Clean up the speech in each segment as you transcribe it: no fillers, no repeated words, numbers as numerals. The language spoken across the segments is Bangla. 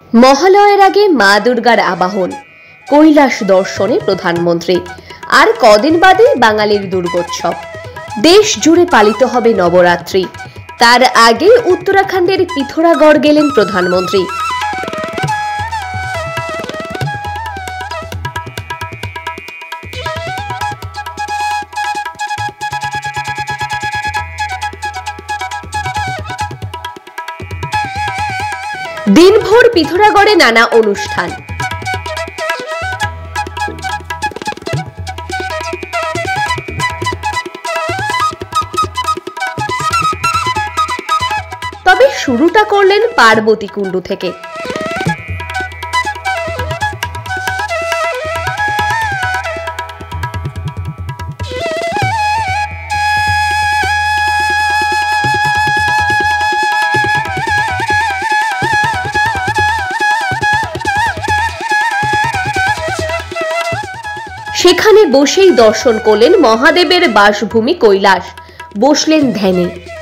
মহালয়ের আগে মা দুর্গার আবাহন, কৈলাস দর্শনে প্রধানমন্ত্রী। আর কদিন বাদেই বাঙালির দুর্গোৎসব, দেশ জুড়ে পালিত হবে নবরাত্রি। তার আগে উত্তরাখণ্ডের পিথোরাগড় গেলেন প্রধানমন্ত্রী। দিনভর পিথোরাগড়ে নানা অনুষ্ঠান। তবে শুরুটা করলেন পার্বতী কুণ্ড থেকে। সেখানে বসেই দর্শন করলেন মহাদেবের বাসভূমি কৈলাস, বসলেন ধ্যানে।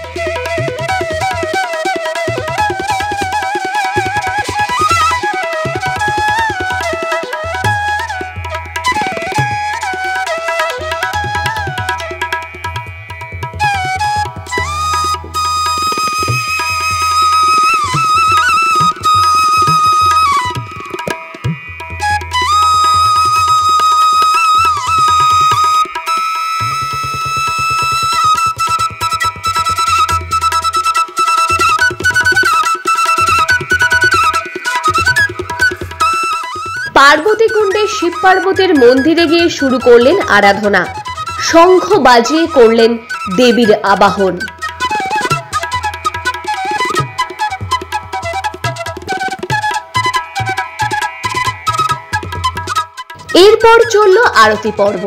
পার্বতী কুণ্ডে শিব পার্বতীর মন্দিরে গিয়ে শুরু করলেন আরাধনা, শঙ্খ বাজিয়ে করলেন দেবীর আবাহন। এরপর চলল আরতি পর্ব।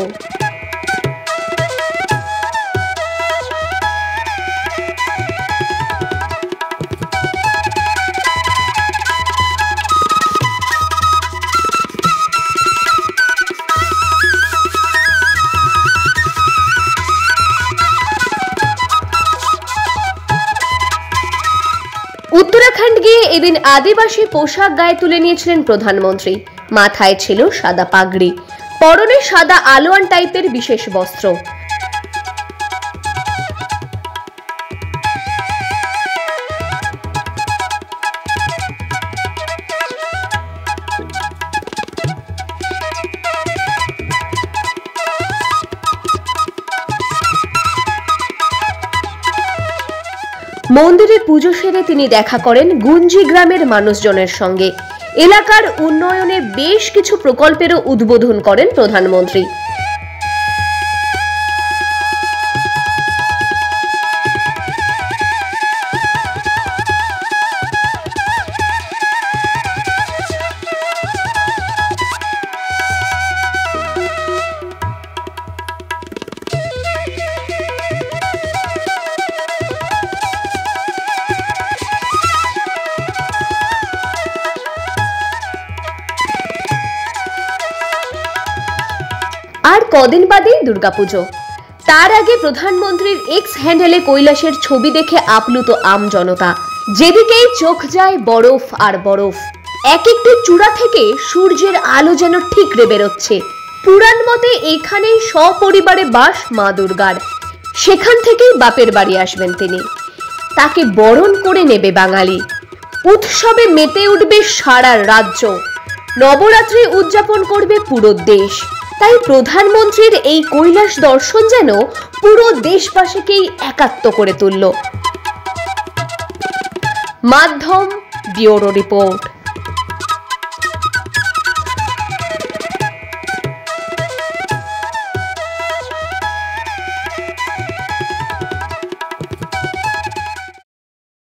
উত্তরাখণ্ড গিয়ে এদিন আদিবাসী পোশাক গায়ে তুলে নিয়েছিলেন প্রধানমন্ত্রী। মাথায় ছিল সাদা পাগড়ি, পরনে সাদা আলোয়ান টাইপের বিশেষ বস্ত্র। মন্দিরে পুজো সেরে তিনি দেখা করেন গুঞ্জি গ্রামের মানুষজনের সঙ্গে। এলাকার উন্নয়নে বেশ কিছু প্রকল্পেরও উদ্বোধন করেন প্রধানমন্ত্রী। আর কদিন বাদেই দুর্গাপুজো। তার আগে প্রধানমন্ত্রীর এক্স হ্যান্ডেলে কৈলাসের ছবি দেখে আপ্লুত আম জনতা। যেদিকেই চোখ যায় বরফ আর বরফ, এক একটি চূড়া থেকে সূর্যের আলো যেন ঠিকরে বেরোচ্ছে। পুরাণ মতে এখানেই সপরিবারে বাস মা দুর্গার। সেখান থেকেই বাপের বাড়ি আসবেন তিনি। তাকে বরণ করে নেবে বাঙালি। উৎসবে মেতে উঠবে সারা রাজ্য। নবরাত্রি উদযাপন করবে পুরো দেশ। তাই প্রধানমন্ত্রীর এই কৈলাস দর্শন যেন পুরো দেশবাসীকেই একাত্ম করে তুলল। মাধ্যম ব্যুরো রিপোর্ট।